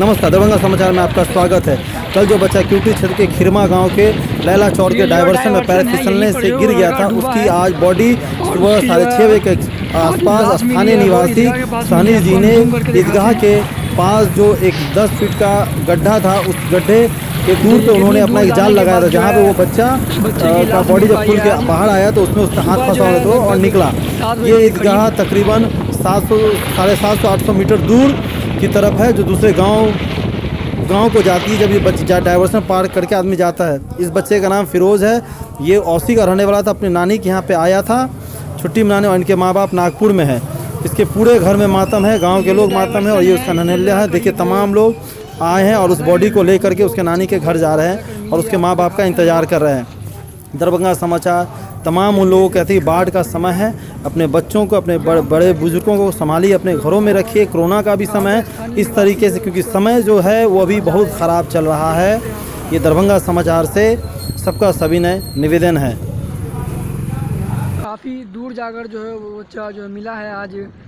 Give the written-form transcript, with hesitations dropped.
नमस्कार, दरभंगा समाचार में आपका स्वागत है। कल जो बच्चा क्यूटी क्षेत्र के खिरमा गांव के लैला चौर के डायवर्सन में पैर फिसलने से गिर गया था, उसकी आज बॉडी सुबह 6:30 बजे के आसपास स्थानीय निवासी सहनी जी ने ईदगाह के पास जो एक 10 फीट का गड्ढा था, उस गड्ढे के दूर पे उन्होंने अपना एक जाल लगाया था, जहाँ पे वो बच्चा का बॉडी जब खुल के बाहर आया तो उसमें उसका हाथ फंसा हुआ था और निकला। ये ईदगाह तकरीबन 700-800 मीटर दूर की तरफ है, जो दूसरे गांव को जाती है। जब ये बच्चा डाइवर्सन पार करके आदमी जाता है। इस बच्चे का नाम फिरोज़ है। ये औसी का रहने वाला था, अपनी नानी के यहाँ पे आया था छुट्टी मनाने, और इनके माँ बाप नागपुर में है। इसके पूरे घर में मातम है, गांव के लोग मातम है, और ये उसका नन्हैया है। देखिए, तमाम लोग आए हैं और उस बॉडी को लेकर के उसके नानी के घर जा रहे हैं और उसके माँ बाप का इंतज़ार कर रहे हैं। दरभंगा समाचार तमाम उन लोगों को कहती है, बाढ़ का समय है, अपने बच्चों को, अपने बड़े बुजुर्गों को संभालिए, अपने घरों में रखिए। कोरोना का भी समय है इस तरीके से, क्योंकि समय जो है वो अभी बहुत ख़राब चल रहा है। ये दरभंगा समाचार से सबका सविनय निवेदन है। काफ़ी दूर जाकर जो है वो बच्चा जो मिला है आज